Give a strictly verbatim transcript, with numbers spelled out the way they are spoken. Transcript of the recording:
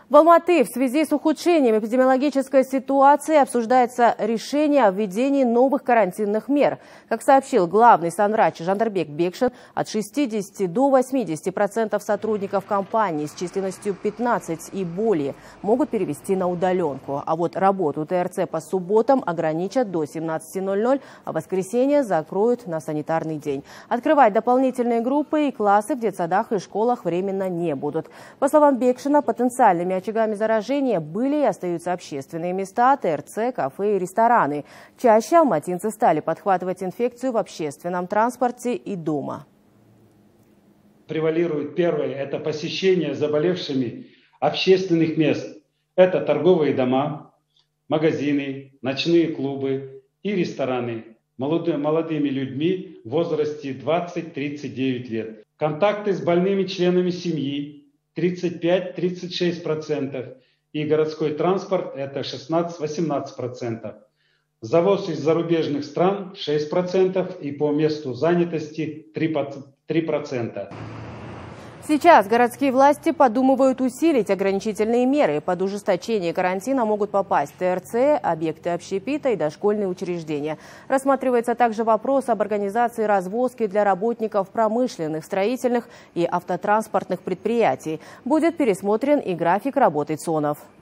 В Алматы в связи с ухудшением эпидемиологической ситуации обсуждается решение о введении новых карантинных мер. Как сообщил главный санврач Жандарбек Бекшин, от шестидесяти до восьмидесяти процентов сотрудников компании с численностью пятнадцать и более могут перевести на удаленку. А вот работу ТРЦ по субботам ограничат до семнадцати ноль-ноль, а воскресенье закроют на санитарный день. Открывать дополнительные группы и классы в детсадах и школах временно не будут. По словам Бекшина, потенциальными очагами заражения были и остаются общественные места, ТРЦ, кафе и рестораны. Чаще алматинцы стали подхватывать инфекцию в общественном транспорте и дома. Превалирует первое – это посещение заболевшими общественных мест. Это торговые дома, магазины, ночные клубы и рестораны молодыми людьми в возрасте двадцати-тридцати девяти лет. Контакты с больными членами семьи – тридцать пять — тридцать шесть процентов, и городской транспорт – это шестнадцать-восемнадцать процентов. Завоз из зарубежных стран – шесть процентов и по месту занятости три процента. Сейчас городские власти подумывают усилить ограничительные меры. Под ужесточение карантина могут попасть ТРЦ, объекты общепита и дошкольные учреждения. Рассматривается также вопрос об организации развозки для работников промышленных, строительных и автотранспортных предприятий. Будет пересмотрен и график работы ЦОНов.